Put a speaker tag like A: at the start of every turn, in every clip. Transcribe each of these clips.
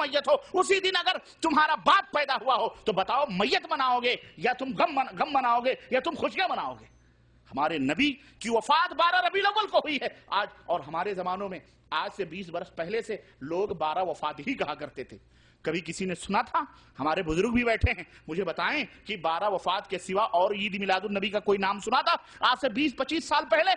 A: मैयत हो। उसी दिन अगर तुम्हारा बाप पैदा हुआ हो तो बताओ मैयत मनाओगे या तुम गम मनाओगे या तुम खुशियां मनाओगे? हमारे नबी की वफात 12 रबीउल अव्वल को हुई है आज, और हमारे जमानों में आज से 20 बरस पहले से लोग 12 वफात ही कहा करते थे। कभी किसी ने सुना था? हमारे बुजुर्ग भी बैठे हैं, मुझे बताएं कि 12 वफात के सिवा और ईद मिलादुन नबी का कोई नाम सुना था आज से 20-25 साल पहले?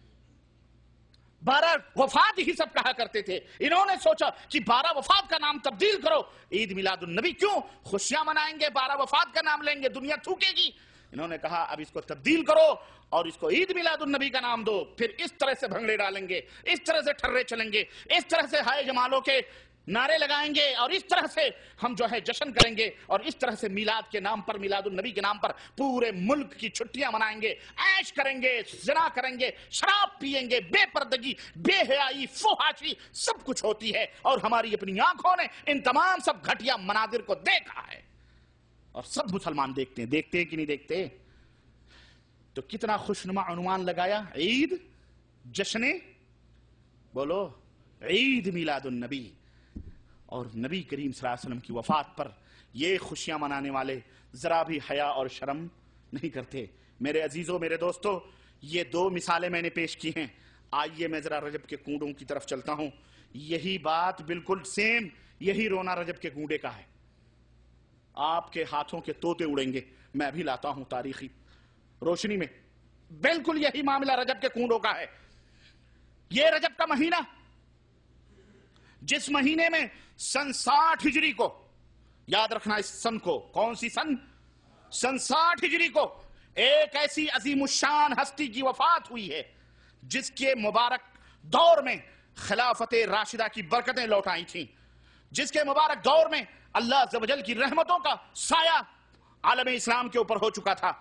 A: 12 वफात ही सब कहा करते थे। इन्होंने सोचा कि 12 वफात का नाम तब्दील करो, ईद मिलादुन नबी क्यों, खुशियां मनाएंगे, 12 वफात का नाम लेंगे, दुनिया थूकेगी। इन्होंने कहा अब इसको तब्दील करो और इसको ईद मिलादुन नबी का नाम दो, फिर इस तरह से भंगड़े डालेंगे, इस तरह से ठर्रे चलेंगे, इस तरह से हाय जमालों के नारे लगाएंगे और इस तरह से हम जो है जश्न करेंगे, और इस तरह से मिलाद के नाम पर, मिलादुन नबी के नाम पर पूरे मुल्क की छुट्टियां मनाएंगे, ऐश करेंगे, ज़िना करेंगे, शराब पिएंगे, बेपर्दगी, बेहयाई, फुहाशी सब कुछ होती है। और हमारी अपनी आंखों ने इन तमाम सब घटिया मनादिर को देखा है, और सब मुसलमान देखते हैं कि नहीं देखते? तो कितना खुशनुमा उन्वान लगाया, ईद जश्ने, बोलो ईद मिलादुन नबी। और नबी करीम सल्लल्लाहु अलैहि वसल्लम की वफात पर ये खुशियां मनाने वाले जरा भी हया और शर्म नहीं करते। मेरे अजीजों, मेरे दोस्तों, ये 2 मिसालें मैंने पेश की हैं। आइए मैं जरा रजब के कूड़ों की तरफ चलता हूं। यही बात बिल्कुल सेम, यही रोना रजब के कूड़े का है। आपके हाथों के तोते उड़ेंगे, मैं भी लाता हूं तारीखी रोशनी में। बिल्कुल यही मामला रजब के कूड़ों का है। ये रजब का महीना, जिस महीने में सन 60 हिजरी को, याद रखना इस सन को, कौन सी सन? सन 60 हिजरी को एक ऐसी अजीमुशान हस्ती की वफात हुई है जिसके मुबारक दौर में खिलाफत राशिदा की बरकतें लौट आई थीं, जिसके मुबारक दौर में अल्लाह अज़्ज़ व जल की रहमतों का साया आलम इस्लाम के ऊपर हो चुका था।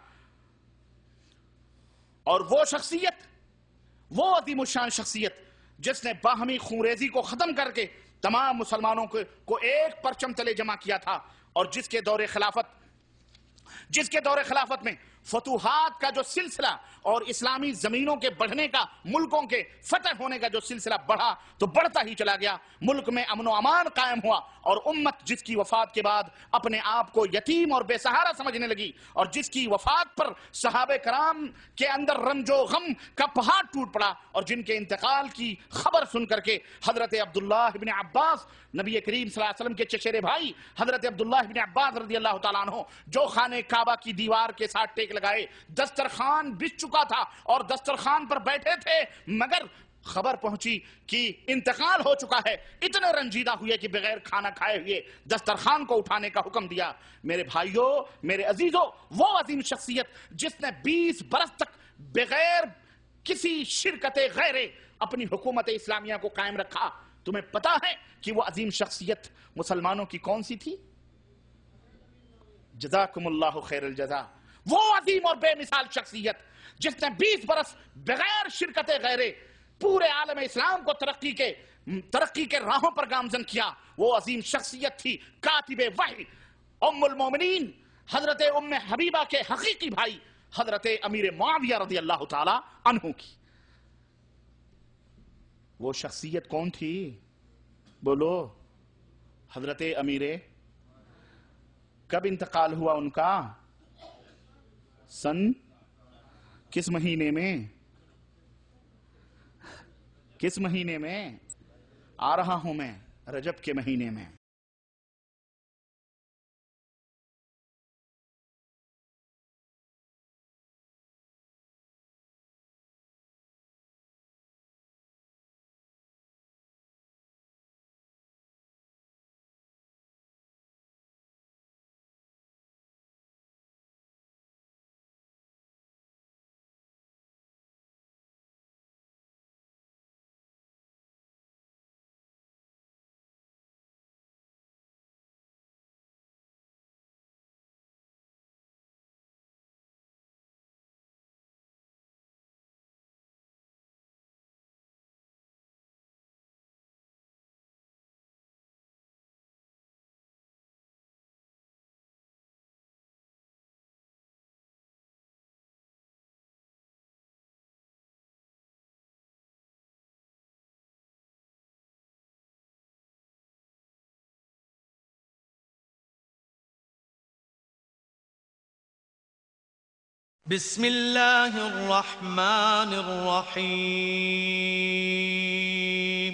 A: और वो शख्सियत, वो अजीमुशान शख्सियत जिसने बाहमी खूंरेजी को खत्म करके तमाम मुसलमानों को एक परचम तले जमा किया था, और जिसके दौरे खिलाफत में फतूहात का जो सिलसिला और इस्लामी जमीनों के बढ़ने का, मुल्कों के फतह होने का जो सिलसिला बढ़ा तो बढ़ता ही चला गया। मुल्क में अमन व अमान कायम हुआ, और उम्मत जिसकी वफात के बाद अपने आप को यतीम और बेसहारा समझने लगी, और जिसकी वफात पर सहाबे कराम के अंदर रंजो गम का पहाड़ टूट पड़ा, और जिनके इंतकाल की खबर सुन करके हजरत अब्दुल्लाह इब्न अब्बास, नबी करीम सल्लल्लाहु अलैहि वसल्लम के चचेरे भाई हजरत अब्दुल्लाह इब्न अब्बास रज़ियल्लाहु ताला अन्हु, जो खाने काबा की दीवार के साथ टेक लगाए, दस्तरखान बिछ चुका था और दस्तरखान पर बैठे थे, मगर खबर पहुंची कि इंतकाल हो चुका है, इतने रंजीदा हुए कि बगैर खाना खाए हुए दस्तरखान को उठाने का हुक्म दिया। मेरे भाइयों, मेरे अजीजों, वो अजीम शख्सियत जिसने 20 बरस तक बगैर किसी शिरकत गैरे अपनी हुकूमत इस्लामिया को कायम रखा। तुम्हें पता है कि वो अजीम शख्सियत मुसलमानों की कौन सी थी? जज़ाकुमुल्लाहु खैरल जज़ा। वो अजीम और बेमिसाल शख्सियत जिसने 20 बरस बगैर शिरकत गैरे पूरे आलम इस्लाम को तरक्की के राहों पर गामजन किया, वो अजीम शख्सियत थी कातिबे वही उम्मुल मोमिनीन हजरत उम्मे हबीबा के हकीकी भाई हजरत अमीर मुआविया रज़ियल्लाहु ताला अन्हु की। वो शख्सियत कौन थी? बोलो, हजरत अमीर। कब इंतकाल हुआ उनका? सन किस महीने में? किस महीने में? आ रहा हूं मैं, रजब के महीने में।
B: بسم اللہ الرحمن الرحیم۔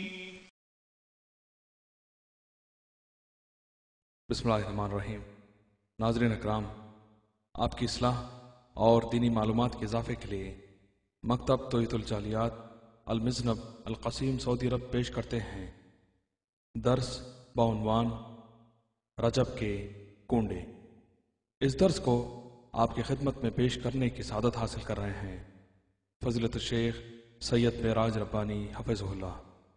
C: بسم اللہ الرحمن الرحیم۔ ناظرین اکرام، آپ کی اصلاح اور دینی معلومات کے اضافے کے لیے مکتب توحید الجالیات المذنب القصیم سعودی عرب پیش کرتے ہیں درس بعنوان رجب کے کنڈے۔ اس درس کو آپ کی خدمت میں پیش کرنے کی سعادت حاصل کر رہے ہیں فضیلت الشیخ سید معراج ربانی حفظہ اللہ۔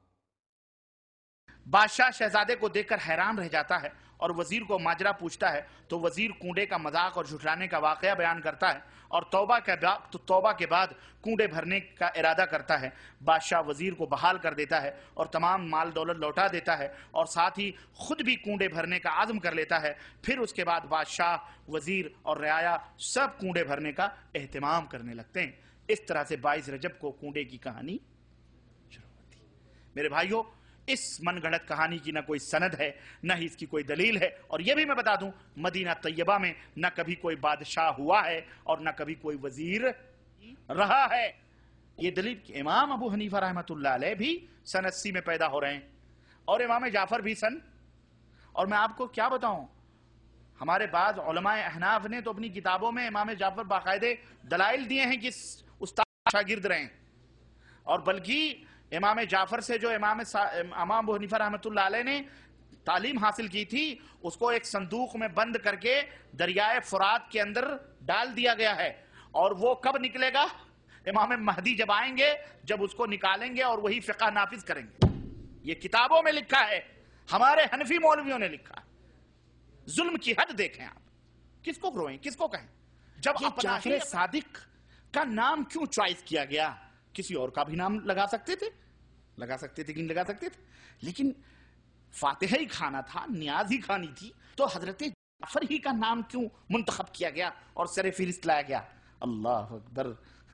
A: بادشاہ شہزادے کو دیکھ کر حیران رہ جاتا ہے اور وزیر کو ماجرا پوچھتا ہے تو وزیر کنڈے کا مذاق اور جھٹلانے کا واقعہ بیان کرتا ہے اور توبہ کے بعد کنڈے بھرنے کا ارادہ کرتا ہے۔ بادشاہ وزیر کو بحال کر دیتا ہے اور تمام مال دولت لوٹا دیتا ہے اور ساتھ ہی خود بھی کنڈے بھرنے کا عزم کر لیتا ہے۔ پھر اس کے بعد بادشاہ، وزیر اور رعایا سب کنڈے بھرنے کا اہتمام کرنے لگتے ہیں۔ اس طرح سے 22 رجب کو کنڈے کی کہانی شروع ہوتی ہے۔ میرے بھائیوں، اس من گھڑت کہانی کی نہ کوئی سند ہے نہ ہی اس کی کوئی دلیل ہے، اور یہ بھی میں بتا دوں مدینہ طیبہ میں نہ کبھی کوئی بادشاہ ہوا ہے اور نہ کبھی کوئی وزیر رہا ہے۔ یہ دلیل کہ امام ابو حنیفہ رحمۃ اللہ علیہ بھی سن 80 میں پیدا ہو رہے ہیں اور امام جعفر بھی اور میں آپ کو کیا بتاؤں، ہمارے بعض علماء احناف نے تو اپنی کتابوں میں امام جعفر باقاعدے دلائل دیے ہیں کہ استاد شاگرد رہے ہیں، اور بلکہ امام جعفر سے جو امام ابو حنیفہ رحمۃ اللہ علیہ نے تعلیم حاصل کی تھی اس کو ایک صندوق میں بند کر کے دریائے فرات کے اندر ڈال دیا گیا ہے، اور وہ کب نکلے گا؟ امام مہدی جب آئیں گے، جب اس کو نکالیں گے اور وہی فقہ نافذ کریں گے۔ یہ کتابوں میں لکھا ہے، ہمارے حنفی مولویوں نے لکھا ہے۔ ظلم کی حد دیکھیں آپ، کس کو روئیں، کس کو کہیں؟ جب جعفر صادق کا نام کیوں چوائس کیا گیا؟ کسی اور کا بھی نام لگا سکتے تھے کہ نہیں لگا سکتے تھے، لیکن فاتحہ ہی کھانا تھا، نیاز ہی کھانی تھی، تو حضرت جعفر ہی کا نام کیوں منتخب کیا گیا اور سر فہرست لایا گیا؟ اللہ اکبر۔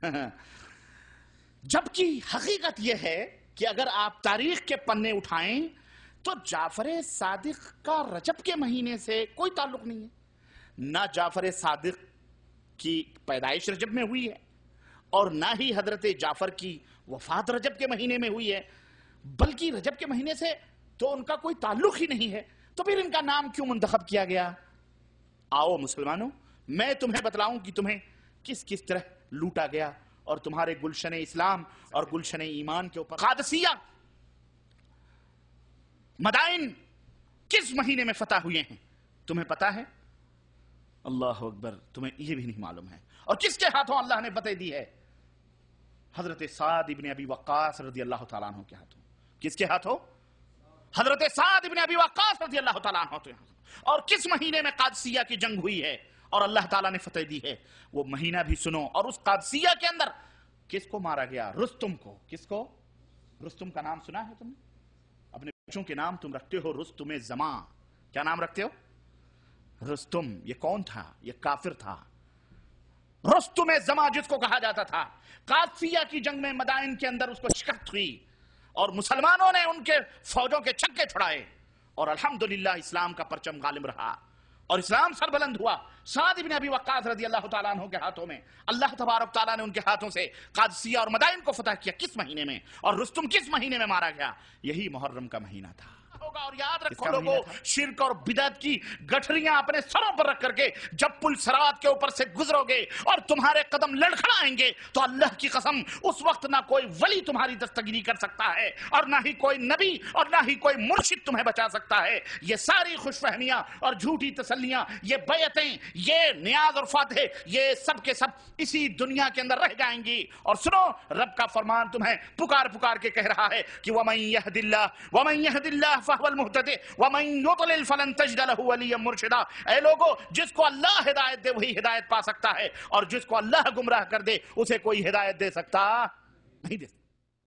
A: جبکہ حقیقت یہ ہے کہ اگر آپ تاریخ کے پنے اٹھائیں تو جعفر صادق کا رجب کے مہینے سے کوئی تعلق نہیں ہے، نہ جعفر صادق کی پیدائش رجب میں ہوئی ہے اور نہ ہی حضرت جعفر کی وفات رجب کے مہینے میں ہوئی ہے، بلکہ رجب کے مہینے سے تو ان کا کوئی تعلق ہی نہیں ہے، تو پھر ان کا نام کیوں منتخب کیا گیا؟ آؤ مسلمانوں، میں تمہیں بتلاؤں کہ تمہیں کس کس طرح لوٹا گیا اور تمہارے گلشن اسلام اور گلشن ایمان کے اوپر قادسیہ مدائن کس مہینے میں فتح ہوئے ہیں تمہیں پتا ہے؟ اللہ اکبر، تمہیں یہ بھی نہیں معلوم ہے۔ اور کس کے ہاتھوں اللہ نے فتح دی ہے؟ حضرت سعد ابن ابی وقاص رضی اللہ تعالیٰ عنہ کے ہاتھوں۔ کس کے ہاتھوں؟ حضرت سعد ابن ابی وقاص رضی اللہ تعالیٰ عنہ کے ہاتھوں۔ اور کس مہینے میں قادسیہ کی جنگ ہوئی ہے اور اللہ تعالیٰ نے فتح دی ہے؟ وہ مہینہ بھی سنو۔ اور اس قادسیہ کے اندر کس کو مارا گیا؟ رستم کو۔ کس کو؟ رستم کا نام سنا ہے تم نے؟ اپنے بچوں کے نام تم رکھتے ہو رستم زمان، کیا نام رکھتے ہو؟ رستم۔ یہ کون تھا؟ یہ کافر تھا۔ رستم زمان جس کو کہا جاتا تھا، قادسیہ کی جنگ میں مدائن کے اندر اس کو شکست ہوئی اور مسلمانوں نے ان کے فوجوں کے چھکے چھڑائے اور الحمدللہ اسلام کا پرچم غالب رہا اور اسلام سربلند ہوا۔ سعد بن ابی وقاص رضی اللہ تعالیٰ عنہ کے ہاتھوں میں اللہ تبارک تعالیٰ نے ان کے ہاتھوں سے قادسیہ اور مدائن کو فتح کیا۔ کس مہینے میں؟ اور رستم کس مہینے میں مارا گیا؟ یہی محرم کا مہینہ تھا ہوگا۔ اور یاد رکھو لوگوں، شرک اور بدعت کی گٹھریاں اپنے سروں پر رکھ کر کے جب پل صراط کے اوپر سے گزرو گے اور تمہارے قدم لڑکھڑائیں گے تو اللہ کی قسم اس وقت نہ کوئی ولی تمہاری دستگیری کر سکتا ہے اور نہ ہی کوئی نبی اور نہ ہی کوئی مرشد تمہیں بچا سکتا ہے۔ یہ ساری خوش فہمیاں اور جھوٹی تسلیاں، یہ بیعتیں، یہ نیاز اور فاتح، یہ سب کے سب اسی دنیا کے اندر رہ جائیں گی۔ اور سنو، رب کا فرمان تمہیں پکار پکار کے کہہ رہا ہے کہ وَمَن يَهْدِ اللَّهُ فَهُوَ الْمُهْتَدِ وَمَن يُضْلِلْ فَلَن تَجِدَ لَهُ وَلِيًّا مُرْشِدًا۔ اے لوگو، جس کو اللہ ہدایت دے وہی ہدایت پا سکتا ہے، اور جس کو اللہ گمراہ کر دے اسے کوئی ہدایت دے سکتا نہیں دے سکتا۔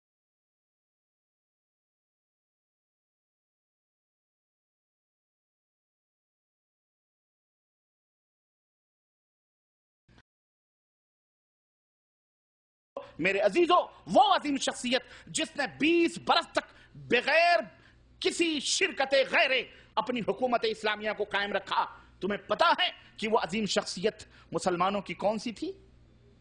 A: میرے عزیزو، وہ عظیم شخصیت جس نے 20 برس تک بغیر کسی شرکت غیر اپنی حکومت اسلامیہ کو قائم رکھا، تمہیں پتا ہے کہ وہ عظیم شخصیت مسلمانوں کی کون سی تھی؟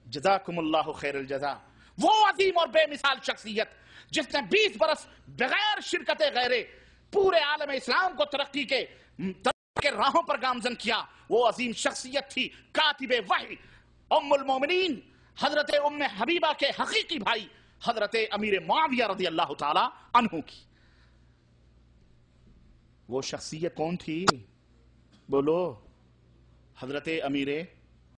A: جزاکم اللہ خیر الجزا. وہ عظیم اور بے مثال شخصیت جس نے 20 برس بغیر شرکت غیرے پورے عالم اسلام کو ترقی کے راہوں پر گامزن کیا، وہ عظیم شخصیت تھی کاتب وحی ام المومنین حضرت ام حبیبہ کے حقیقی بھائی حضرت امیر معاویہ رضی اللہ تعالی عنہ کی. وہ شخصیت کون تھی؟ بولو. حضرت امیر